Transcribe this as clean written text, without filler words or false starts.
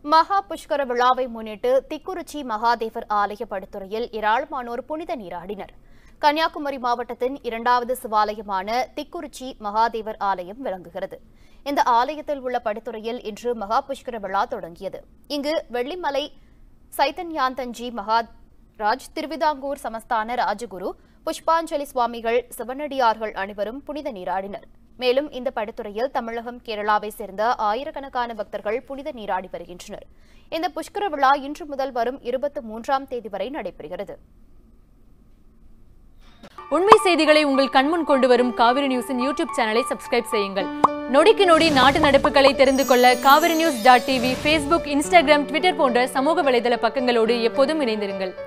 மகா புஷ்கர விழாவை முன்னிட்டு திக்குறிச்சி மகாதேவர் ஆலய படுத்துறையில் ஏராளமானோர் புனித நீராடினர். கன்னியாகுமரி மாவட்டத்தின் இரண்டாவது சிவாலயமான திக்குறிச்ி மகாதேவர் ஆலயம் விளங்குகிறது. இந்த ஆலயத்தில் உள்ள படுத்துறையில் இன்று மகா புஷ்கர விழா தொடங்கியது. இங்கு வெள்ளிமலை சைத்தன்யாந்தன்ஜி மகாராஜ், திருவிதாங்கூர் சமஸ்தான ராஜகுரு, புஷ்பாஞ்சலி சுவாமிகள், சிவனடியார்கள் அனைவரும் புனித நீராடினர். மேலும் இந்த படுத்துறையில் தமிழகம், கேரளாவை சேர்ந்த ஆயிரக்கணக்கான பக்தர்கள் புனித நீராடி வருகின்றனர். இந்த புஷ்கர விழா இன்று முதல் வரும் 23ஆம் தேதி வரை நடைபெறுகிறது. உண்மை செய்திகளை உங்கள் கண்முன் கொண்டு வரும் காவிரி நியூஸின் யூடியூப் சேனலை சப்ஸ்கிரைப் செய்யுங்கள். நொடிக்கு நொடி நாட்டு நடப்புகளை தெரிந்து கொள்ள காவிரி நியூஸ்.tv, Facebook, Instagram, Twitter போன்ற சமூக வலைதள பக்கங்களோடு எப்போதும் இணைந்திருங்கள்.